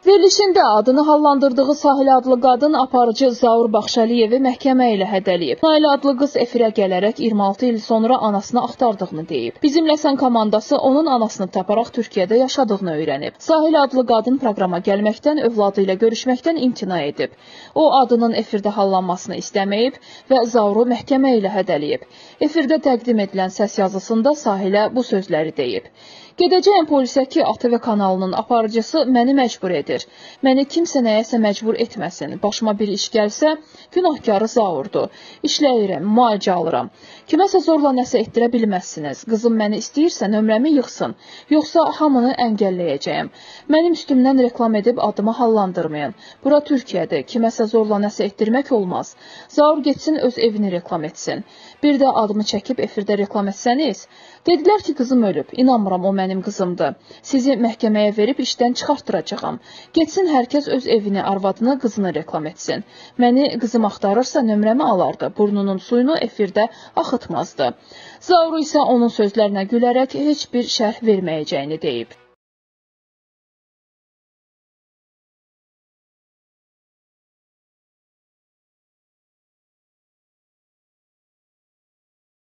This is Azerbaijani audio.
Verilişində adını hallandırdığı Sahilə adlı qadın aparıcı Zaur Baxşəliyevi məhkəmə ilə hədələyib. Sahilə adlı qız efirə gələrək 26 il sonra anasını axtardığını deyib. Bizimlə Sən komandası onun anasını taparaq Türkiyədə yaşadığını öyrənib. Sahilə adlı qadın proqrama gəlməkdən, övladı ilə görüşməkdən imtina edib. O adının efirdə hallanmasını istəməyib və Zauru məhkəmə ilə hədələyib. Efirdə təqdim edilən səs yazısında Sahilə bu sözləri deyib. Gedəcəyəm polisə ki, ATV kanalının aparıcısı məni məcbur edir. Məni kimsə nəyəsə məcbur etməsin. Başıma bir iş gəlsə, günahkarı Zaurdur. İşləyirəm, müalicə alıram. Kiməsə zorla nəsə etdirə bilməzsiniz. Qızım məni istəyirsə nömrəmi yıxsın. Yoxsa hamını əngəlləyəcəyəm. Mənim üstümdən reklam edib adımı hallandırmayın. Bura Türkiyədir. Kiməsə zorla nəsə etdirmək olmaz. Zaur getsin öz evini reklam etsin. Bir də adımı çəkib efirdə reklam etsəniz. Dedilər ki, qızım ölüb. İnanmıram, o mənim qızımdır. Sizi məhkəməyə verib işdən çıxartdıracağam. Getsin hər kəs öz evini, arvadını, qızını reklam etsin. Məni qızım axtarırsa nömrəmi alardı. Burnunun suyunu efirdə axıtmazdı. Zaur isə onun sözlərinə gülərək heç bir şərh verməyəcəyini deyib.